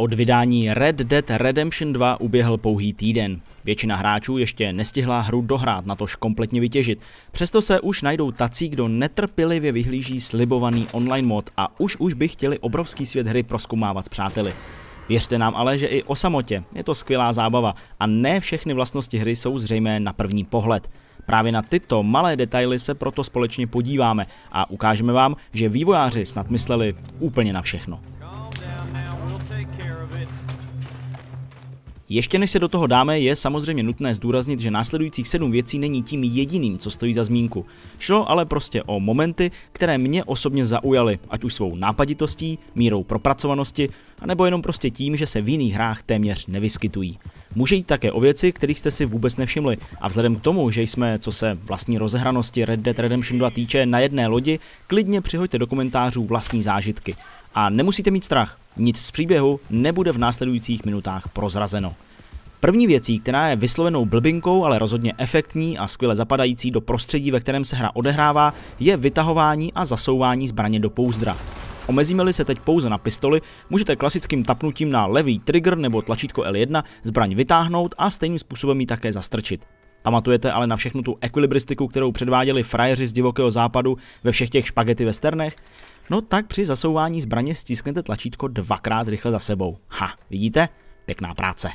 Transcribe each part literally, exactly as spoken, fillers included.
Od vydání Red Dead Redemption dva uběhl pouhý týden. Většina hráčů ještě nestihla hru dohrát, natož kompletně vytěžit. Přesto se už najdou tací, kdo netrpělivě vyhlíží slibovaný online mod a už už by chtěli obrovský svět hry prozkoumávat s přáteli. Věřte nám ale, že i o samotě je to skvělá zábava a ne všechny vlastnosti hry jsou zřejmé na první pohled. Právě na tyto malé detaily se proto společně podíváme a ukážeme vám, že vývojáři snad mysleli úplně na všechno. Ještě než se do toho dáme, je samozřejmě nutné zdůraznit, že následujících sedm věcí není tím jediným, co stojí za zmínku. Šlo ale prostě o momenty, které mě osobně zaujaly, ať už svou nápaditostí, mírou propracovanosti, anebo jenom prostě tím, že se v jiných hrách téměř nevyskytují. Může jít také o věci, kterých jste si vůbec nevšimli, a vzhledem k tomu, že jsme, co se vlastní rozehranosti Red Dead Redemption dva týče, na jedné lodi, klidně přihoďte do komentářů vlastní zážitky. A nemusíte mít strach, nic z příběhu nebude v následujících minutách prozrazeno. První věcí, která je vyslovenou blbinkou, ale rozhodně efektní a skvěle zapadající do prostředí, ve kterém se hra odehrává, je vytahování a zasouvání zbraně do pouzdra. Omezíme-li se teď pouze na pistoli, můžete klasickým tapnutím na levý trigger nebo tlačítko L jedna zbraň vytáhnout a stejným způsobem ji také zastrčit. Pamatujete ale na všechnu tu ekvilibristiku, kterou předváděli frajeři z divokého západu ve všech těch špagety westernech? No tak při zasouvání zbraně stisknete tlačítko dvakrát rychle za sebou. Ha, vidíte? Pěkná práce.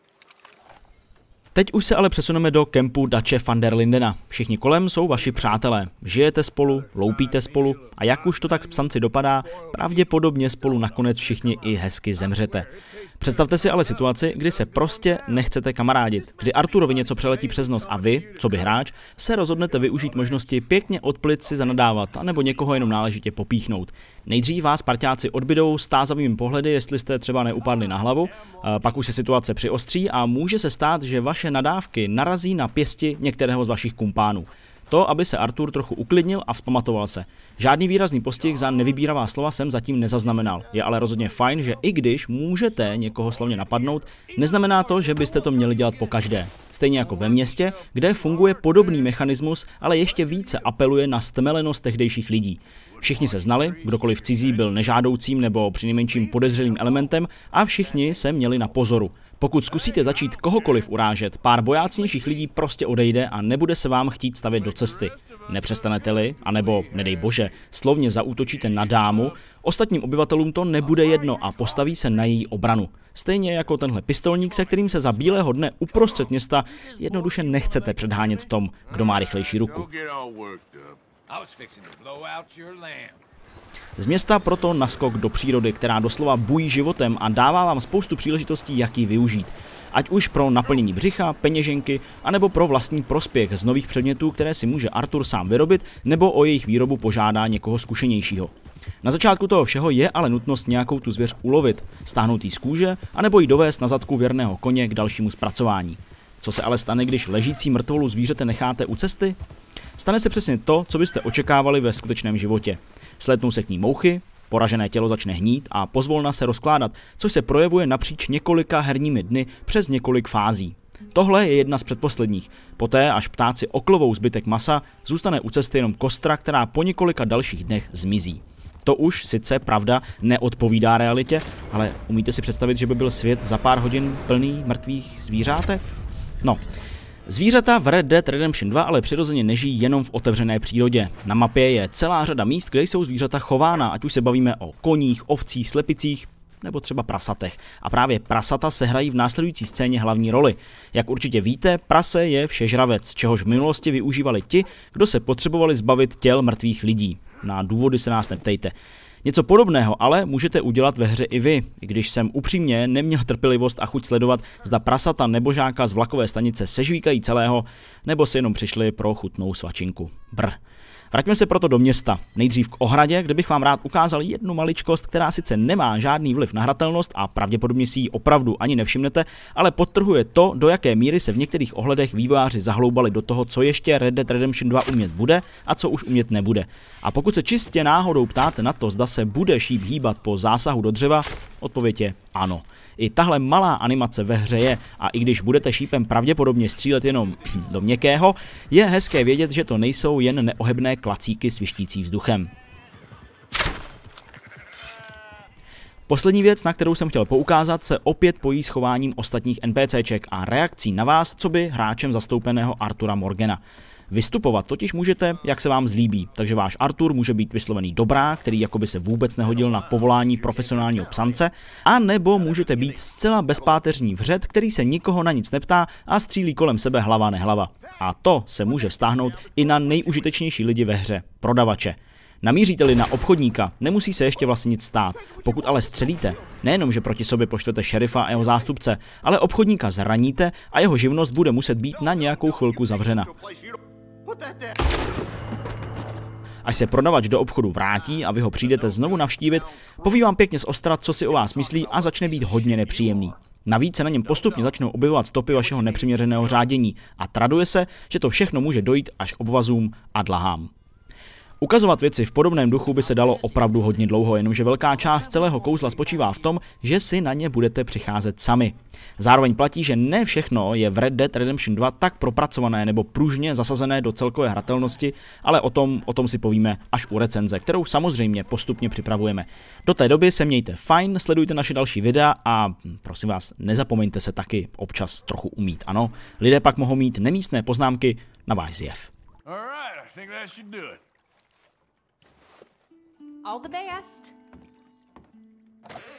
Teď už se ale přesuneme do kempu Dutche van der Lindena. Všichni kolem jsou vaši přátelé. Žijete spolu, loupíte spolu a jak už to tak s psanci dopadá, pravděpodobně spolu nakonec všichni i hezky zemřete. Představte si ale situaci, kdy se prostě nechcete kamarádit, kdy Arturovi něco přeletí přes nos a vy, co by hráč, se rozhodnete využít možnosti pěkně od plic si zanadávat anebo někoho jenom náležitě popíchnout. Nejdřív vás parťáci odbydou stázavými pohledy, jestli jste třeba neupadli na hlavu, pak už se situace přiostří a může se stát, že vaše nadávky narazí na pěsti některého z vašich kumpánů. To, aby se Artur trochu uklidnil a vzpamatoval se. Žádný výrazný postih za nevybíravá slova jsem zatím nezaznamenal. Je ale rozhodně fajn, že i když můžete někoho slovně napadnout, neznamená to, že byste to měli dělat pokaždé. Stejně jako ve městě, kde funguje podobný mechanismus, ale ještě více apeluje na stmelenost tehdejších lidí. Všichni se znali, kdokoliv cizí byl nežádoucím nebo přinejmenším podezřelým elementem a všichni se měli na pozoru. Pokud zkusíte začít kohokoliv urážet, pár bojácnějších lidí prostě odejde a nebude se vám chtít stavět do cesty. Nepřestanete-li, anebo, nedej bože, slovně zaútočíte na dámu, ostatním obyvatelům to nebude jedno a postaví se na její obranu. Stejně jako tenhle pistolník, se kterým se za bílého dne uprostřed města jednoduše nechcete předhánět v tom, kdo má rychlejší ruku. Z města proto naskok do přírody, která doslova bují životem a dává vám spoustu příležitostí, jak ji využít. Ať už pro naplnění břicha, peněženky, anebo pro vlastní prospěch z nových předmětů, které si může Artur sám vyrobit, nebo o jejich výrobu požádá někoho zkušenějšího. Na začátku toho všeho je ale nutnost nějakou tu zvěř ulovit, stáhnout jí z kůže, anebo ji dovést na zadku věrného koně k dalšímu zpracování. Co se ale stane, když ležící mrtvolu zvířete necháte u cesty? Stane se přesně to, co byste očekávali ve skutečném životě. Slétnou se k ní mouchy, poražené tělo začne hnít a pozvolna se rozkládat, což se projevuje napříč několika herními dny přes několik fází. Tohle je jedna z předposledních. Poté, až ptáci oklovou zbytek masa, zůstane u cesty jenom kostra, která po několika dalších dnech zmizí. To už sice, pravda, neodpovídá realitě, ale umíte si představit, že by byl svět za pár hodin plný mrtvých zvířátek? No. Zvířata v Red Dead Redemption dva ale přirozeně nežijí jenom v otevřené přírodě. Na mapě je celá řada míst, kde jsou zvířata chována, ať už se bavíme o koních, ovcích, slepicích nebo třeba prasatech. A právě prasata sehrají v následující scéně hlavní roli. Jak určitě víte, prase je všežravec, čehož v minulosti využívali ti, kdo se potřebovali zbavit těl mrtvých lidí. Na důvody se nás neptejte. Něco podobného ale můžete udělat ve hře i vy, i když jsem upřímně neměl trpělivost a chuť sledovat, zda prasata nebožáka z vlakové stanice sežvíkají celého, nebo si jenom přišli pro chutnou svačinku. Brr. Vraťme se proto do města, nejdřív k ohradě, kde bych vám rád ukázal jednu maličkost, která sice nemá žádný vliv na hratelnost a pravděpodobně si ji opravdu ani nevšimnete, ale podtrhuje to, do jaké míry se v některých ohledech vývojáři zahloubali do toho, co ještě Red Dead Redemption dva umět bude a co už umět nebude. A pokud se čistě náhodou ptáte na to, zda se bude šíp hýbat po zásahu do dřeva, odpověď je ano. I tahle malá animace ve hře je a i když budete šípem pravděpodobně střílet jenom do měkkého, je hezké vědět, že to nejsou jen neohebné klacíky svištící vzduchem. Poslední věc, na kterou jsem chtěl poukázat, se opět pojí s chováním ostatních NPCček a reakcí na vás, co by hráčem zastoupeného Artura Morgana. Vystupovat totiž můžete, jak se vám zlíbí, takže váš Artur může být vyslovený dobrák, který jakoby se vůbec nehodil na povolání profesionálního psance, a nebo můžete být zcela bezpáteřní vřet, který se nikoho na nic neptá a střílí kolem sebe hlava nehlava. A to se může vztáhnout i na nejužitečnější lidi ve hře, prodavače. Namíříte-li na obchodníka, nemusí se ještě vlastně nic stát. Pokud ale střelíte, nejenom, že proti sobě poštvete šerifa a jeho zástupce, ale obchodníka zraníte a jeho živnost bude muset být na nějakou chvilku zavřena. Až se prodavač do obchodu vrátí a vy ho přijdete znovu navštívit, poví vám pěkně z ostra, co si o vás myslí, a začne být hodně nepříjemný. Navíc se na něm postupně začnou objevovat stopy vašeho nepřiměřeného řádění a traduje se, že to všechno může dojít až k obvazům a dlahám. Ukazovat věci v podobném duchu by se dalo opravdu hodně dlouho, jenomže velká část celého kouzla spočívá v tom, že si na ně budete přicházet sami. Zároveň platí, že ne všechno je v Red Dead Redemption dva tak propracované nebo pružně zasazené do celkové hratelnosti, ale o tom, o tom si povíme až u recenze, kterou samozřejmě postupně připravujeme. Do té doby se mějte fajn, sledujte naše další videa a prosím vás, nezapomeňte se taky občas trochu umít, ano? Lidé pak mohou mít nemístné poznámky na váš zjev. All the best.